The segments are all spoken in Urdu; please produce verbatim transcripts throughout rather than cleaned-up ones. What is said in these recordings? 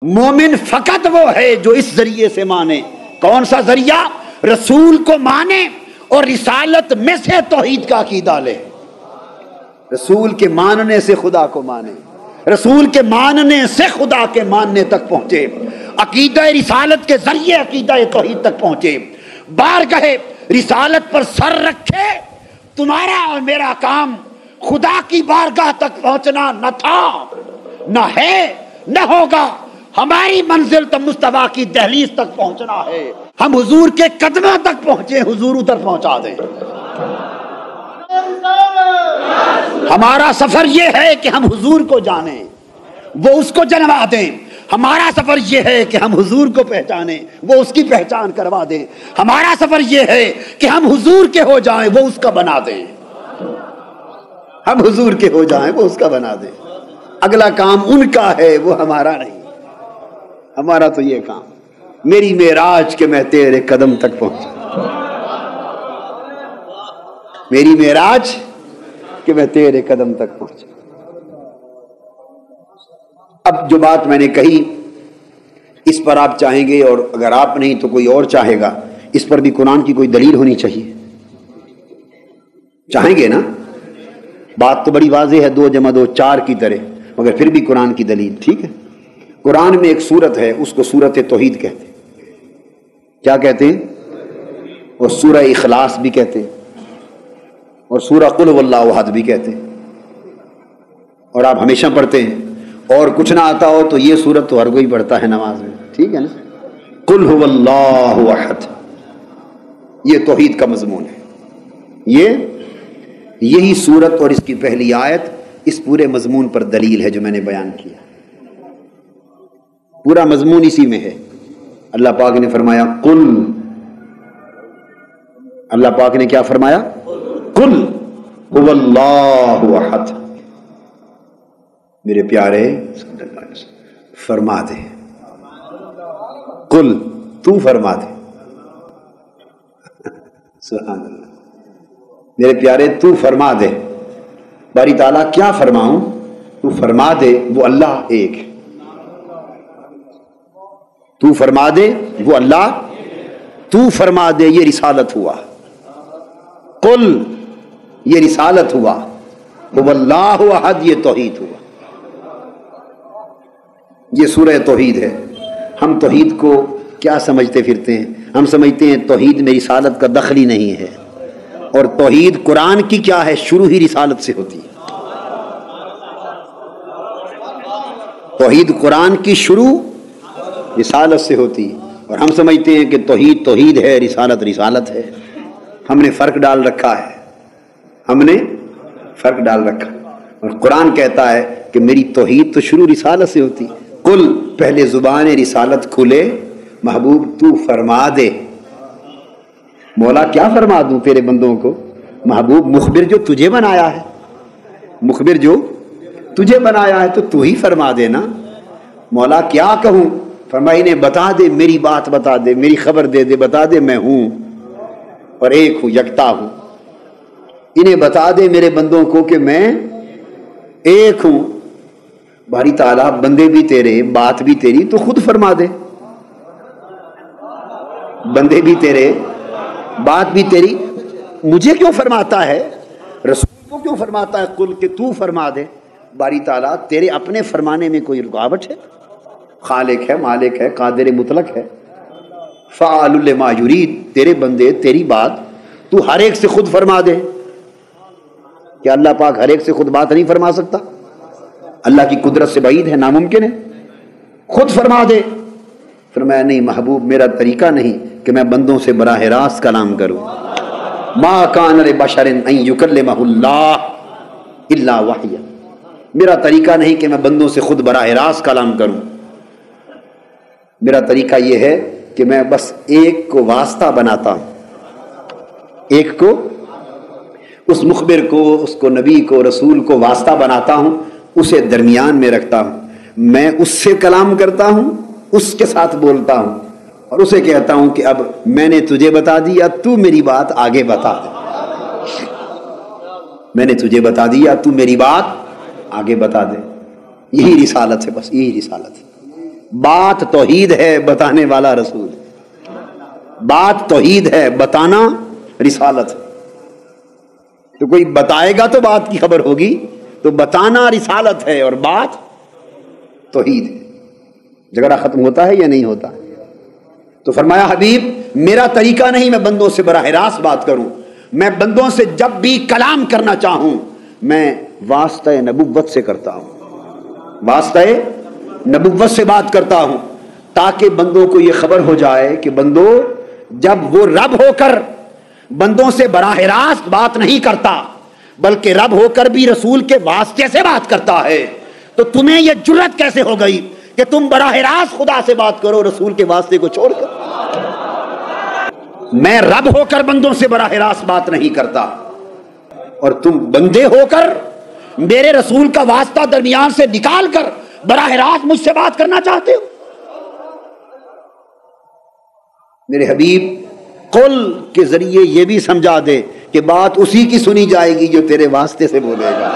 مومن فقط وہ ہے جو اس ذریعے سے مانے. کون سا ذریعہ؟ رسول کو مانے اور رسالت میں سے توحید کا عقیدہ لے. رسول کے ماننے سے خدا کو مانے، رسول کے ماننے سے خدا کے ماننے تک پہنچے، عقیدہ رسالت کے ذریعے عقیدہ توحید تک پہنچے. بارگاہ رسالت پر سر رکھے. تمہارا اور میرا کام خدا کی بارگاہ تک پہنچنا نہ تھا، نہ ہے، نہ ہوگا. ہماری منزل تو مصطفیٰ کی دہلیز تک پہنچنا ہے. ہم حضور کے قدموں تک پہنچے، حضور ادھر پہنچا دیں. ہمارا سفر یہ ہے کہ ہم حضور کو جانیں، وہ اس کو جنما دیں. ہمارا سفر یہ ہے کہ ہم حضور کو پہچانیں، وہ اس کی پہچان کروا دیں. ہمارا سفر یہ ہے کہ ہم حضور کے ہو جائیں، وہ اس کا بنا دیں. ہم حضور کے ہو جائیں، وہ اس کا بنا دیں. اگلا کام ان کا ہے، وہ ہمارا نہیں. ہمارا تو یہ کام، میری معراج کہ میں تیرے قدم تک پہنچا، میری معراج کہ میں تیرے قدم تک پہنچا. اب جو بات میں نے کہی اس پر آپ چاہیں گے، اور اگر آپ نہیں تو کوئی اور چاہے گا، اس پر بھی قرآن کی کوئی دلیل ہونی چاہیے. چاہیں گے نا؟ بات تو بڑی واضح ہے، دو جمع دو چار کی طرح، مگر پھر بھی قرآن کی دلیل. ٹھیک ہے. قرآن میں ایک سورت ہے، اس کو سورت توحید کہتے ہیں. کیا کہتے ہیں؟ اور سورہ اخلاص بھی کہتے ہیں، اور سورہ قل هو اللہ احد بھی کہتے ہیں. اور آپ ہمیشہ پڑھتے ہیں، اور کچھ نہ آتا ہو تو یہ سورت تو ہر کوئی پڑھتا ہے نماز میں. ٹھیک ہے نا؟ قل هو اللہ احد، یہ توحید کا مضمون ہے. یہ یہی سورت اور اس کی پہلی آیت اس پورے مضمون پر دلیل ہے جو میں نے بیان کیا. پورا مضمون اسی میں ہے. اللہ پاک نے فرمایا قل، اللہ پاک نے کیا فرمایا؟ قل هو اللہ احد. میرے پیارے فرما دے، قل تو فرما دے. سبحان اللہ. میرے پیارے تو فرما دے. باری تعالیٰ کیا فرماؤں؟ تو فرما دے وہ اللہ ایک ہے. تو فرما دے وہ اللہ، تو فرما دے یہ رسالت ہوا. قل یہ رسالت ہوا، وہ اللہ احد یہ توحید ہوا. یہ سورہ توحید ہے. ہم توحید کو کیا سمجھتے پھرتے ہیں؟ ہم سمجھتے ہیں توحید میں رسالت کا دخل ہی نہیں ہے. اور توحید قرآن کی کیا ہے؟ شروع ہی رسالت سے ہوتی ہے. توحید قرآن کی شروع رسالت سے ہوتی ہے. اور ہم سمجھتے ہیں کہ توحید توحید ہے، رسالت رسالت ہے. ہم نے فرق ڈال رکھا ہے، ہم نے فرق ڈال رکھا. اور قرآن کہتا ہے کہ میری توحید تو شروع رسالت سے ہوتی. قل پہلے زبان رسالت کھلے، محبوب تو فرما دے. مولا کیا فرما دوں تیرے بندوں کو؟ محبوب مخبر جو تجھے بنایا ہے، مخبر جو تجھے بنایا ہے تو تو ہی فرما دے نا. مولا کیا کہوں؟ فرمایا انہیں بتا دے، میری بات بتا دے، میری خبر دے دے، بتا دے میں ہوں اور ایک ہوں، یکتا ہوں. انہیں بتا دے میرے بندوں کو کہ میں ایک ہوں. باری تعالیٰ بندے بھی تیرے، بات بھی تیری، تو خود فرما دے. بندے بھی تیرے، بات بھی تیری، مجھے کیوں فرماتا ہے؟ رسول کو کیوں فرماتا ہے قل کہ تو فرما دے؟ باری تعالیٰ تیرے اپنے فرمانے میں کوئی رکاوٹ ہے؟ خالق ہے، مالک ہے، قادر مطلق ہے، فعال لما یرید. تیرے بندے تیری بات تو ہر ایک سے خود فرما دے. کیا اللہ پاک ہر ایک سے خود بات نہیں فرما سکتا؟ اللہ کی قدرت سے بعید ہے، ناممکن ہے. خود فرما دے. فرمایا نہیں محبوب، میرا طریقہ نہیں کہ میں بندوں سے براہ راست کلام کروں. ما کان لبشر ان یکلمہ اللہ الا وحیا. میرا طریقہ نہیں کہ میں بندوں سے خود براہ راست کلام کروں. میرا طریقہ یہ ہے کہ میں بس ایک کو واسطہ بناتا ہوں، ایک کو، اس مخبر کو، اس کو نبی کو، رسول کو واسطہ بناتا ہوں، اسے درمیان میں رکھتا ہوں. میں اس سے کلام کرتا ہوں، اس کے ساتھ بولتا ہوں، اور اسے کہتا ہوں کہ اب میں نے تجھے بتا دیا، تو میری بات آگے بتا دے. میں نے تجھے بتا دیا، تو میری بات آگے بتا دے. یہی رسالت ہے، بس یہی رسالت ہے. بات توحید ہے، بتانے والا رسول۔ بات توحید ہے، بتانا رسالت۔ تو کوئی بتائے گا تو بات کی خبر ہوگی، تو بتانا رسالت ہے اور بات توحید ہے۔ جھگڑا ختم ہوتا ہے یا نہیں ہوتا؟ تو فرمایا حبیب میرا طریقہ نہیں میں بندوں سے براہ راست بات کروں، میں بندوں سے جب بھی کلام کرنا چاہوں میں واسطہ نبوت سے کرتا ہوں، واسطہ نبوت سے بات کرتا ہوں، تاکہ بندوں کو یہ خبر ہو جائے کہ بندوں جب وہ رب ہو کر بندوں سے براہ راست بات نہیں کرتا بلکہ رب ہو کر بھی رسول کے واسطے سے بات کرتا ہے، تو تمہیں یہ جرت کیسے ہو گئی کہ تم براہ راست خدا سے بات کرو رسول کے واسطے کو چھوڑ کر؟ میں رب ہو کر بندوں سے براہ راست بات نہیں کرتا اور تم بندے ہو کر میرے رسول کا واسطہ درمیان سے نکال کر براہ راست مجھ سے بات کرنا چاہتے ہو۔ میرے حبیب قل کے ذریعے یہ بھی سمجھا دے کہ بات اسی کی سنی جائے گی جو تیرے واسطے سے بولے گا،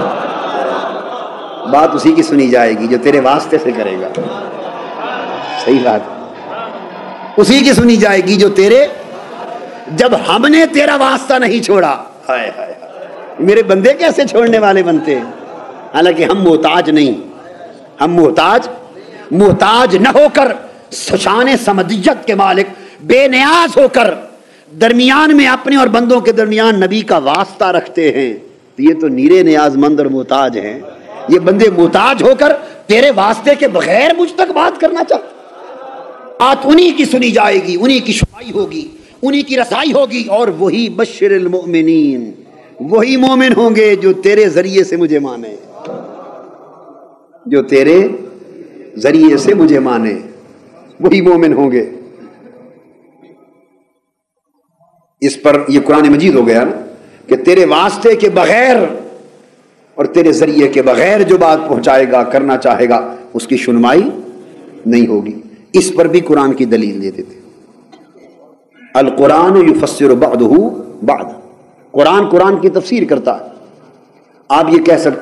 بات اسی کی سنی جائے گی جو تیرے واسطے سے کرے گا۔ صحیح بات، اسی کی سنی جائے گی جو تیرے، جب ہم نے تیرا واسطہ نہیں چھوڑا، ہائے ہائے میرے بندے کیسے چھوڑنے والے بنتے ہیں؟ حالانکہ ہم محتاج نہیں، ہم محتاج محتاج نہ ہو کر شان سمدیت کے مالک بے نیاز ہو کر درمیان میں اپنے اور بندوں کے درمیان نبی کا واسطہ رکھتے ہیں، تو یہ تو نیرے نیاز مند اور محتاج ہیں۔ یہ بندے محتاج ہو کر تیرے واسطے کے بغیر مجھ تک بات کرنا چاہتے، بات انہی کی سنی جائے گی، انہی کی شفائی ہوگی، انہی کی رسائی ہوگی، اور وہی بشر المؤمنین، وہی مومن ہوں گے جو تیرے ذریعے سے مجھے مانے، جو تیرے ذریعے سے مجھے مانے، وہی مومن ہوں گے۔ اس پر یہ قرآن مجید ہو گیا نا کہ تیرے واسطے کے بغیر اور تیرے ذریعے کے بغیر جو بات پہنچائے گا کرنا چاہے گا اس کی سنوائی نہیں ہوگی۔ اس پر بھی قرآن کی دلیل دیتے تھے، القرآن یفسر بعضہ بعضا، قرآن قرآن کی تفسیر کرتا ہے۔ آپ یہ کہہ سکتے